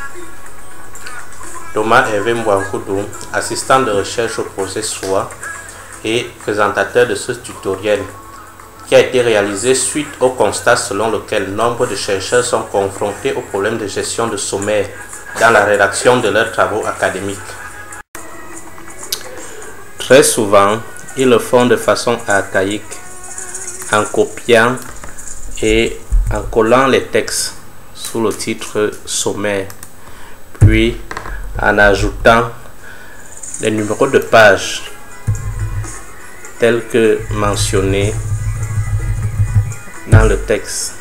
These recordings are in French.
Thomas Hervé Mbouankoudou, assistant de recherche au projet SOA et présentateur de ce tutoriel, qui a été réalisé suite au constat selon lequel nombre de chercheurs sont confrontés aux problèmes de gestion de sommaire dans la rédaction de leurs travaux académiques. Très souvent, ils le font de façon archaïque, en copiant et en collant les textes sous le titre sommaire, puis en ajoutant les numéros de page tels que mentionnés dans le texte.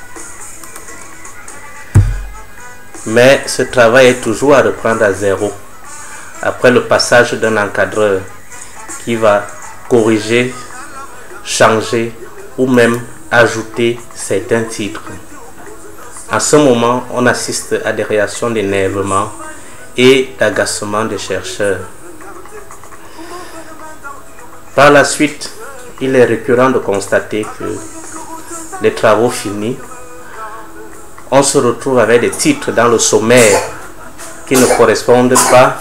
Mais ce travail est toujours à reprendre à zéro après le passage d'un encadreur qui va corriger, changer ou même ajouter certains titres. En ce moment, on assiste à des réactions d'énervement et d'agacement des chercheurs. Par la suite, il est récurrent de constater que les travaux finis, on se retrouve avec des titres dans le sommaire qui ne correspondent pas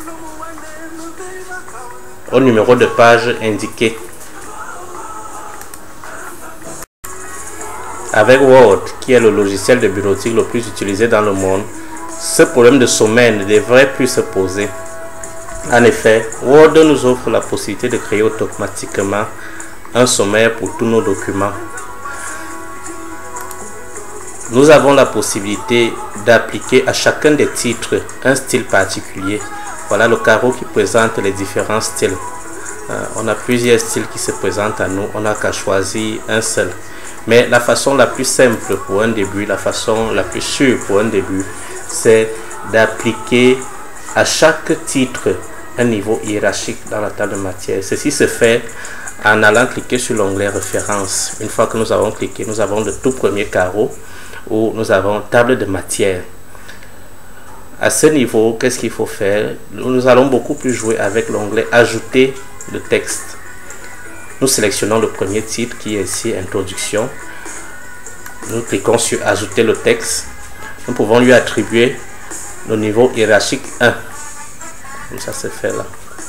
au numéro de page indiqué. Avec Word, qui est le logiciel de bureautique le plus utilisé dans le monde, ce problème de sommaire ne devrait plus se poser. En effet, Word nous offre la possibilité de créer automatiquement un sommaire pour tous nos documents. Nous avons la possibilité d'appliquer à chacun des titres un style particulier. Voilà le carreau qui présente les différents styles. On a plusieurs styles qui se présentent à nous, on n'a qu'à choisir un seul. Mais la façon la plus simple pour un début, la façon la plus sûre pour un début, c'est d'appliquer à chaque titre un niveau hiérarchique dans la table de matière. Ceci se fait en allant cliquer sur l'onglet référence. Une fois que nous avons cliqué, nous avons le tout premier carreau où nous avons table de matière. À ce niveau, qu'est-ce qu'il faut faire? Nous allons beaucoup plus jouer avec l'onglet ajouter le texte. Nous sélectionnons le premier titre qui est ici introduction. Nous cliquons sur ajouter le texte. Nous pouvons lui attribuer le niveau hiérarchique 1. Comme ça se fait là.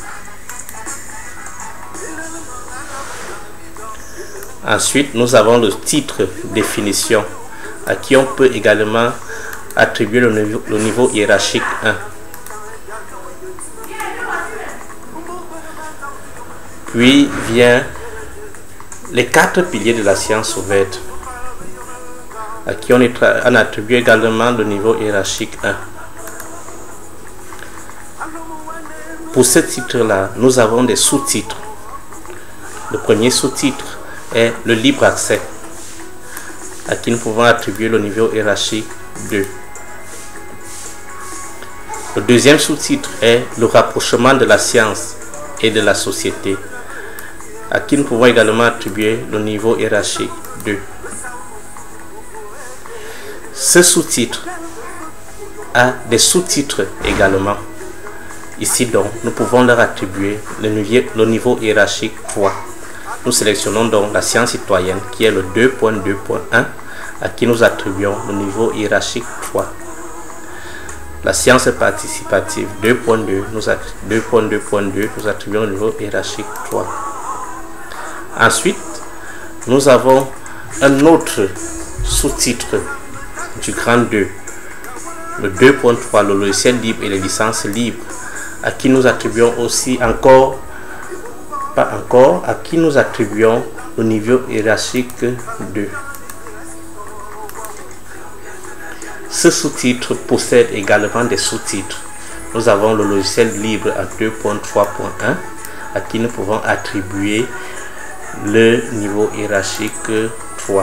Ensuite, nous avons le titre définition à qui on peut également attribuer le niveau hiérarchique 1. Puis vient les 4 piliers de la science ouverte à qui on attribue également le niveau hiérarchique 1. Pour ce titre-là, nous avons des sous-titres. Le premier sous-titre est le libre accès, à qui nous pouvons attribuer le niveau hiérarchique 2. Le deuxième sous-titre est le rapprochement de la science et de la société, à qui nous pouvons également attribuer le niveau hiérarchique 2. Ce sous-titre a des sous-titres également. Ici donc, nous pouvons leur attribuer le niveau hiérarchique 3. Nous sélectionnons donc la science citoyenne qui est le 2.2.1 à qui nous attribuons le niveau hiérarchique 3. La science participative 2.2, nous attribuons le niveau hiérarchique 3. Ensuite, nous avons un autre sous-titre du grand 2, le 2.3, le logiciel libre et les licences libres, à qui nous attribuons aussi à qui nous attribuons le niveau hiérarchique 2. Ce sous-titre possède également des sous-titres. Nous avons le logiciel libre à 2.3.1 à qui nous pouvons attribuer le niveau hiérarchique 3.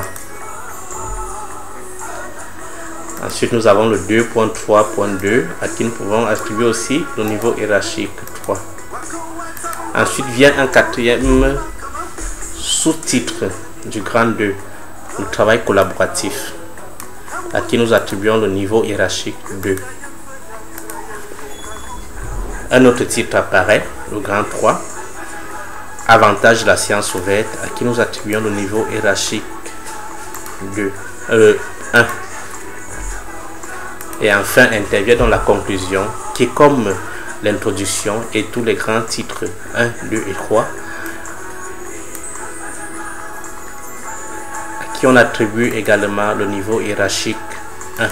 Ensuite, nous avons le 2.3.2 à qui nous pouvons attribuer aussi le niveau hiérarchique 3. Ensuite vient un quatrième sous-titre du grand 2, le travail collaboratif, à qui nous attribuons le niveau hiérarchique 2. Un autre titre apparaît, le grand 3, avantage de la science ouverte, à qui nous attribuons le niveau hiérarchique 1. Et enfin intervient dans la conclusion qui est comme l'introduction et tous les grands titres 1, 2 et 3 à qui on attribue également le niveau hiérarchique 1.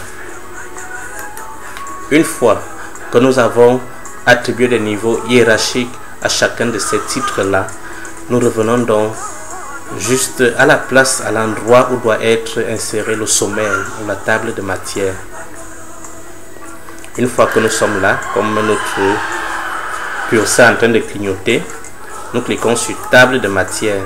Une fois que nous avons attribué des niveaux hiérarchiques à chacun de ces titres-là, nous revenons donc juste à la place, à l'endroit où doit être inséré le sommaire ou la table de matière. Une fois que nous sommes là, comme notre curseur est en train de clignoter, nous cliquons sur table de matière.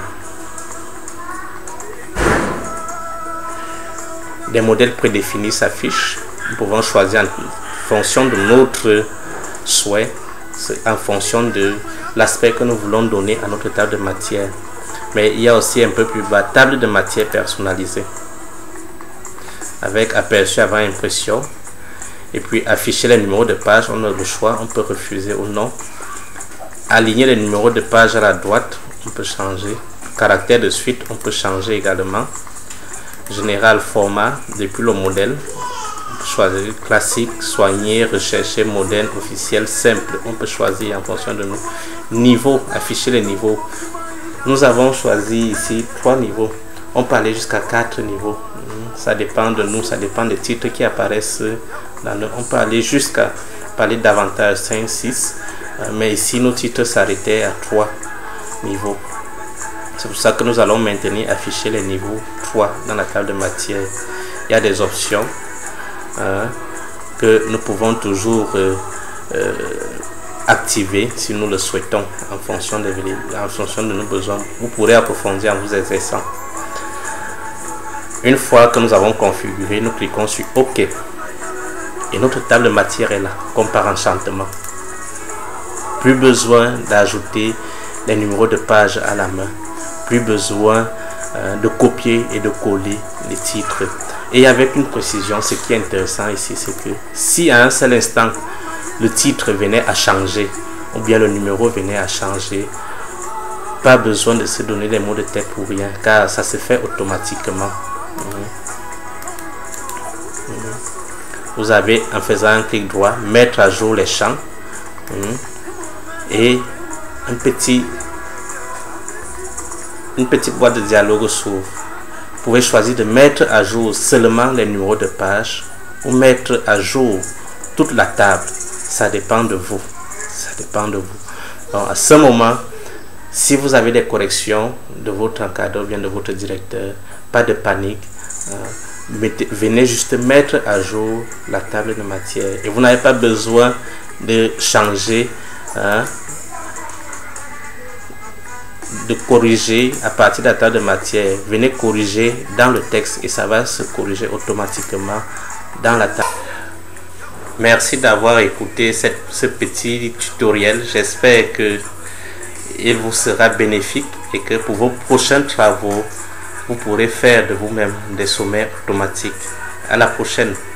Des modèles prédéfinis s'affichent. Nous pouvons choisir en fonction de notre souhait, en fonction de l'aspect que nous voulons donner à notre table de matière. Mais il y a aussi un peu plus bas, table de matière personnalisée, avec aperçu avant impression. Et puis afficher les numéros de page, on a le choix, on peut refuser ou non. Aligner les numéros de page à la droite, on peut changer. Caractère de suite, on peut changer également. Général, format, depuis le modèle, on peut choisir classique, soigner, rechercher, moderne, officiel, simple. On peut choisir en fonction de nous. Niveau, afficher les niveaux. Nous avons choisi ici 3 niveaux. On peut aller jusqu'à 4 niveaux. Ça dépend de nous, ça dépend des titres qui apparaissent. On peut aller jusqu'à parler davantage 5, 6. Mais ici, nos titres s'arrêtaient à 3 niveaux. C'est pour ça que nous allons maintenir afficher les niveaux 3 dans la table de matière. Il y a des options que nous pouvons toujours activer si nous le souhaitons en fonction de nos besoins. Vous pourrez approfondir en vous exerçant. Une fois que nous avons configuré, nous cliquons sur OK. Et notre table de matière est là, comme par enchantement. Plus besoin d'ajouter les numéros de page à la main. Plus besoin de copier et de coller les titres. Et avec une précision, ce qui est intéressant ici, c'est que si à un seul instant, le titre venait à changer, ou bien le numéro venait à changer, pas besoin de se donner les mots de tête pour rien, car ça se fait automatiquement. Vous avez, en faisant un clic droit, mettre à jour les champs et une petite boîte de dialogue s'ouvre. Vous pouvez choisir de mettre à jour seulement les numéros de page ou mettre à jour toute la table. Ça dépend de vous. Ça dépend de vous. Donc, à ce moment, si vous avez des corrections de votre encadreur, bien de votre directeur, pas de panique. Venez juste mettre à jour la table de matière. Et vous n'avez pas besoin de changer, de corriger à partir de la table de matière. Venez corriger dans le texte et ça va se corriger automatiquement dans la table. Merci d'avoir écouté ce petit tutoriel. J'espère que il vous sera bénéfique et que pour vos prochains travaux, vous pourrez faire de vous-même des sommaires automatiques. À la prochaine.